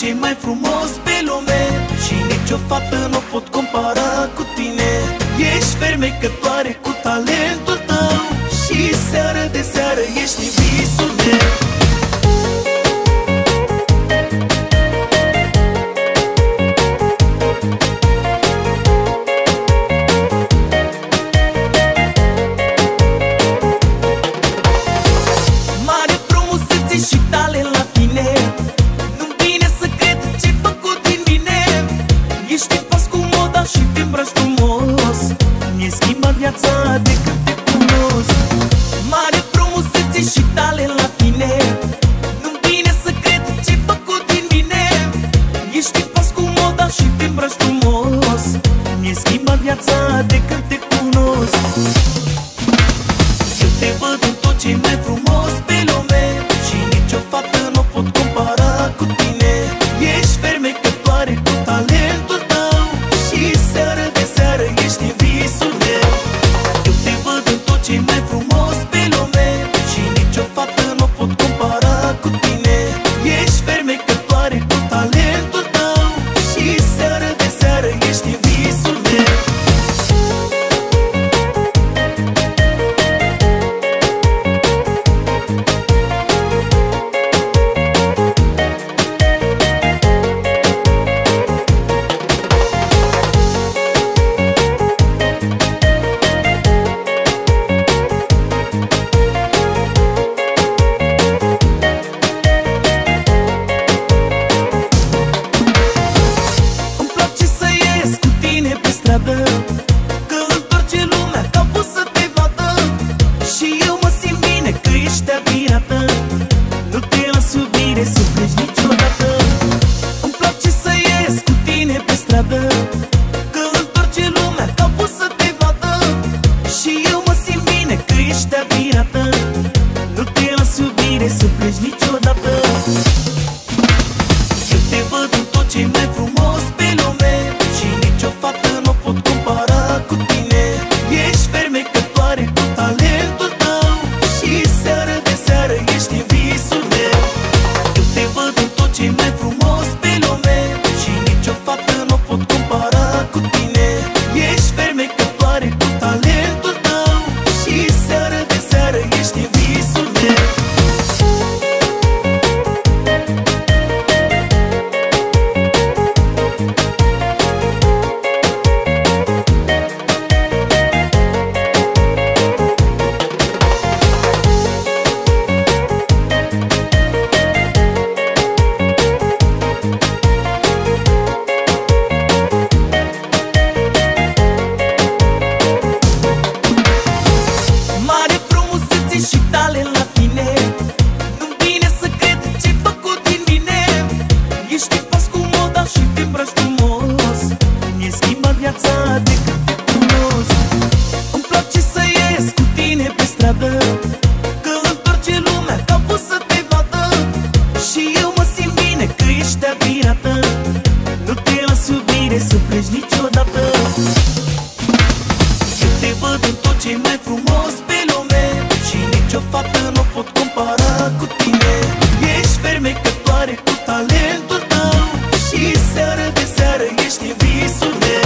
ce mai frumos pe lume și nicio fată nu pot compara cu tine. Ești fermecătoare cu talentul tău și seară de seară ești visul meu. Viața de când te cunosc. Mare frumusețe și talent la tine, nu-mi vine să cred ce-ai făcut din mine. Ești în pas cu moda și te îmbraci frumos. Mi-ai schimbat viața de când te cunosc. Eu te văd în tot ce mai frumos pe lume și nicio fată nu pot compara cu tine. Ești fermecătoare cu talentul tău și seară de seară ești în visul meu. Ce mai frumos pe lume și nicio fată nu pot compara cu tine. Ești fermecătoare cu talentul tău și seară de seară ești în visul meu. Că întoarce lumea capul să te vadă și eu mă simt bine că ești admirată. Nu te las iubire să pleci niciodată. Îmi place să ies cu tine pe stradă, că întoarce lumea capul să te vadă și eu mă simt bine că ești admirată. Nu te las iubire să pleci niciodată. Eu te văd în tot ce mai frumos pe lume și nicio fată nu pot compara cu tine. Ești fermecătoare cu talentul tău și seară de seară ești în visul meu. Eu te văd în tot ce mai frumos pe lume și nicio fată nu pot compara cu tine. Ești fermecătoare cu talentul tău și seară de seară ești în visul meu. Și talent la tine, nu-mi vine să cred ce-ai făcut din mine. Ești în pas cu moda și te îmbraci frumos. Mi-ai schimbat viața de când te cunosc. Îmi place să ies cu tine pe stradă, că întoarce lumea capul să te vadă și eu mă simt bine că ești admirată. Nu te las iubire să pleci niciodată. Eu te văd în tot ce mai frumos pe lume și nicio fată nu pot compara cu tine. Ești fermecătoare cu talentul tău și seară de seară ești în visul meu.